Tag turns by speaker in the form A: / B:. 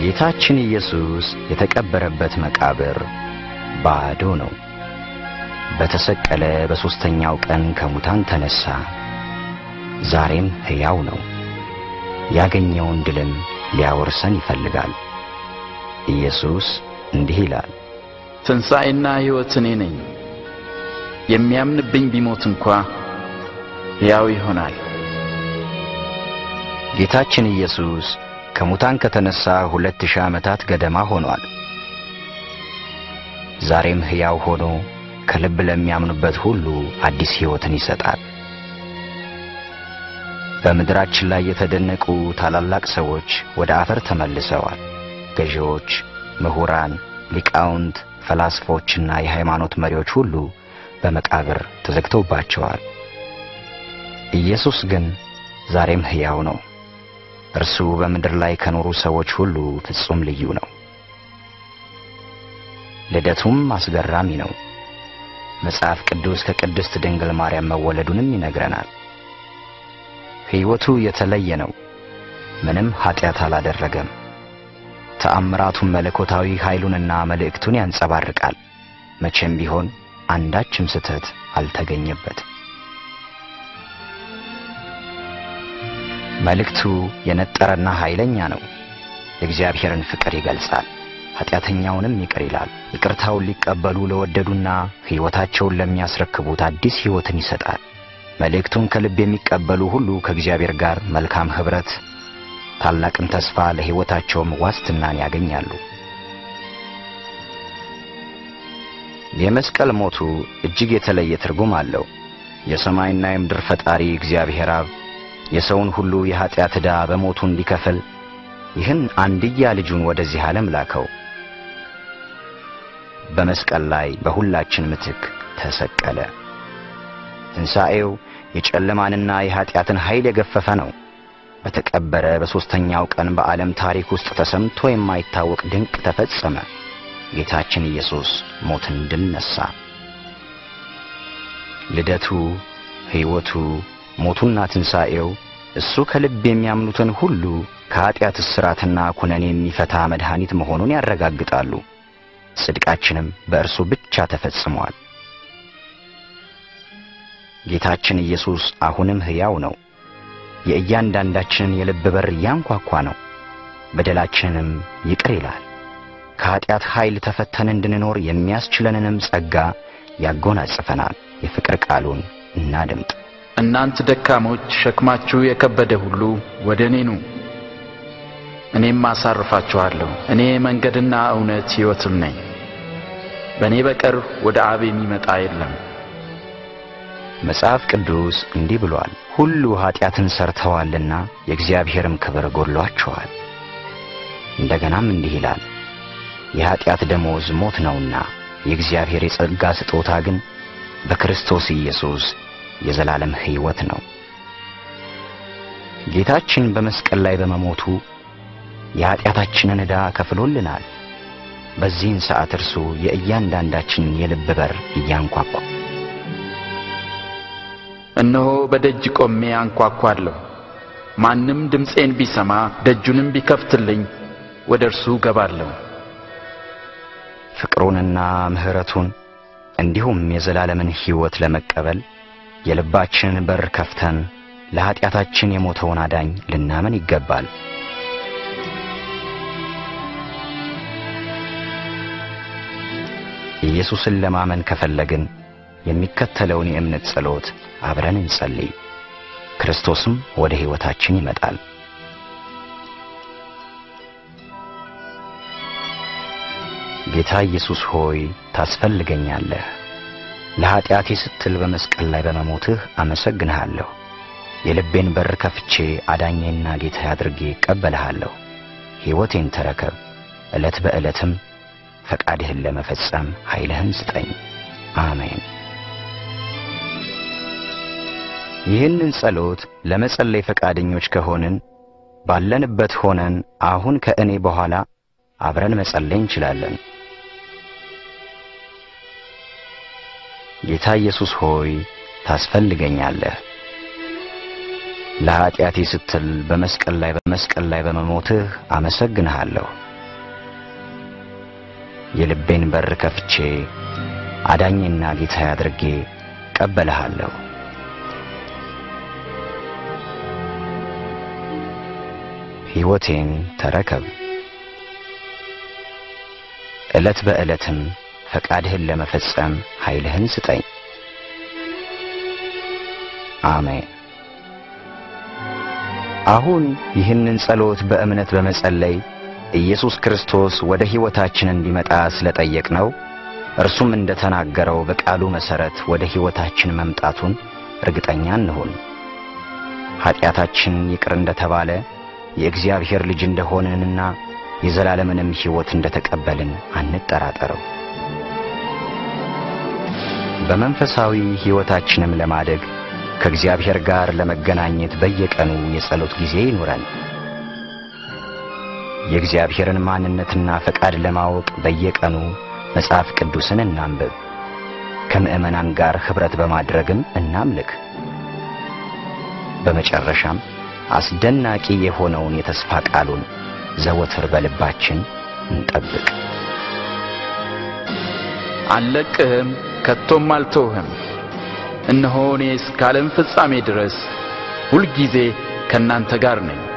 A: ጌታችን ኢየሱስ የተቀበረበት መቃብር ባዶ ነው። በተሰቀለ በሦስተኛው ቀን ከሙታን ተነሳ። ዛሬም ሕያው ነው። ያገኘውን ድልም ሊያወርሰን ይፈልጋል። ኢየሱስ እንዲህ ይላል፣
B: ትንሣኤና ሕይወት እኔ ነኝ። የሚያምንብኝ ቢሞት እንኳ ሕያው ይሆናል።
A: ጌታችን ኢየሱስ ከሙታን ከተነሳ 2000 ዓመታት ገደማ ሆኗል። ዛሬም ሕያው ሆኖ ከልብ ለሚያምኑበት ሁሉ አዲስ ሕይወትን ይሰጣል። በምድራችን ላይ የተደነቁ ታላላቅ ሰዎች ወደ አፈር ተመልሰዋል። ገዢዎች፣ ምሁራን፣ ሊቃውንት፣ ፈላስፎችና የሃይማኖት መሪዎች ሁሉ በመቃብር ተዘግተውባቸዋል። ኢየሱስ ግን ዛሬም ሕያው ነው። እርሱ በምድር ላይ ከኖሩ ሰዎች ሁሉ ፍጹም ልዩ ነው። ልደቱም አስገራሚ ነው። መጽሐፍ ቅዱስ ከቅድስት ድንግል ማርያም መወለዱንም ይነግረናል። ሕይወቱ የተለየ ነው። ምንም ኃጢአት አላደረገም። ተአምራቱም መለኮታዊ ኃይሉንና መልእክቱን ያንጸባርቃል። መቼም ቢሆን አንዳችም ስህተት አልተገኘበትም። መልእክቱ የነጠረና ኃይለኛ ነው። የእግዚአብሔርን ፍቅር ይገልጻል። ኃጢአተኛውንም ይቅር ይላል። ይቅርታውን ሊቀበሉ ለወደዱና ሕይወታቸውን ለሚያስረክቡት አዲስ ሕይወትን ይሰጣል። መልእክቱን ከልብ የሚቀበሉ ሁሉ ከእግዚአብሔር ጋር መልካም ኅብረት፣ ታላቅን ተስፋ፣ ለሕይወታቸውም ዋስትናን ያገኛሉ። የመስቀል ሞቱ እጅግ የተለየ ትርጉም አለው። የሰማይና የምድር ፈጣሪ እግዚአብሔር አብ የሰውን ሁሉ የኃጢአት ዕዳ በሞቱ እንዲከፍል ይህን አንድያ ልጁን ወደዚህ ዓለም ላከው። በመስቀል ላይ በሁላችን ምትክ ተሰቀለ። ትንሣኤው የጨለማንና የኃጢአትን ኃይል የገፈፈ ነው። በተቀበረ በሦስተኛው ቀን በዓለም ታሪክ ውስጥ ተሰምቶ የማይታወቅ ድንቅ ተፈጸመ። ጌታችን ኢየሱስ ሞትን ድል ነሣ። ልደቱ፣ ሕይወቱ፣ ሞቱና ትንሣኤው እሱ ከልብ የሚያምኑትን ሁሉ ከኃጢአት እስራትና ኩነኔ የሚፈታ መድኃኒት መሆኑን ያረጋግጣሉ። ጽድቃችንም በእርሱ ብቻ ተፈጽሟል። ጌታችን ኢየሱስ አሁንም ሕያው ነው። የእያንዳንዳችንን የልብ በር ያንኳኳ ነው። በደላችንንም ይቅር ይላል። ከኃጢአት ኃይል ተፈተን እንድንኖር የሚያስችለንንም ጸጋ ያጎናጽፈናል። የፍቅር ቃሉን እናድምጥ።
B: እናንተ ደካሞች ሸክማችሁ የከበደ ሁሉ ወደ እኔ ኑ፣ እኔም አሳርፋችኋለሁ። እኔ መንገድና እውነት ሕይወትም ነኝ። በእኔ በቀር ወደ አብ የሚመጣ የለም።
A: መጽሐፍ ቅዱስ እንዲህ ብሏል፣ ሁሉ ኃጢአትን ሰርተዋልና የእግዚአብሔርም ክብር ጎድሎአቸዋል። እንደገናም እንዲህ ይላል፣ የኃጢአት ደሞዝ ሞት ነውና የእግዚአብሔር የጸጋ ስጦታ ግን በክርስቶስ ኢየሱስ የዘላለም ሕይወት ነው። ጌታችን በመስቀል ላይ በመሞቱ የኃጢአታችንን ዕዳ ከፍሎልናል። በዚህን ሰዓት እርሱ የእያንዳንዳችንን የልብ በር እያንኳኳ፣
B: እነሆ በደጅ ቆሜ አንኳኳለሁ። ማንም ድምፄን ቢሰማ ደጁንም ቢከፍትልኝ ወደ እርሱ እገባለሁ።
A: ፍቅሩንና ምሕረቱን እንዲሁም የዘላለምን ሕይወት ለመቀበል የልባችንን በር ከፍተን ለኃጢአታችን የሞተውን አዳኝ ልናመን ይገባል። ኢየሱስን ለማመን ከፈለግን የሚከተለውን የእምነት ጸሎት አብረን እንጸልይ። ክርስቶስም ወደ ሕይወታችን ይመጣል። ጌታ ኢየሱስ ሆይ ታስፈልገኛለህ። ለኃጢአቴ ስትል በመስቀል ላይ በመሞትህ አመሰግንሃለሁ። የልቤን በር ከፍቼ አዳኜና ጌታዬ አድርጌ እቀበልሃለሁ። ሕይወቴን ተረከብ። ዕለት በዕለትም ፈቃድህን ለመፈጸም ኃይልህን ስጠኝ። አሜን። ይህንን ጸሎት ለመጸለይ ፈቃደኞች ከሆንን ባለንበት ሆነን አሁን ከእኔ በኋላ አብረን መጸለይ እንችላለን። ጌታ ኢየሱስ ሆይ ታስፈልገኛለህ። ለኃጢአቴ ስትል በመስቀል ላይ በመሞትህ አመሰግንሃለሁ። የልቤን በር ከፍቼ አዳኝና ጌታዬ አድርጌ ቀበልሃለሁ። ሕይወቴን ተረከብ። ዕለት በዕለትም ፈቃድህን ለመፈጸም ኃይልህን ስጠኝ። አሜን። አሁን ይህንን ጸሎት በእምነት በመጸለይ ኢየሱስ ክርስቶስ ወደ ሕይወታችን እንዲመጣ ስለጠየቅነው እርሱም እንደተናገረው በቃሉ መሠረት ወደ ሕይወታችን መምጣቱን እርግጠኛ እንሁን። ኃጢአታችን ይቅር እንደተባለ የእግዚአብሔር ልጅ እንደሆንንና የዘላለምንም ሕይወት እንደተቀበልን አንጠራጠረው። በመንፈሳዊ ሕይወታችንም ለማደግ ከእግዚአብሔር ጋር ለመገናኘት በየቀኑ የጸሎት ጊዜ ይኑረን። የእግዚአብሔርን ማንነትና ፈቃድ ለማወቅ በየቀኑ መጽሐፍ ቅዱስን እናንብብ። ከምዕመናን ጋር ኅብረት በማድረግም እናምልክ። በመጨረሻም አስደናቂ የሆነውን የተስፋ ቃሉን ዘወትር በልባችን እንጠብቅ።
B: አልለቅህም፣ ከቶም አልተውህም። እነሆ እኔ እስከ ዓለም ፍጻሜ ድረስ ሁልጊዜ ከእናንተ ጋር ነኝ።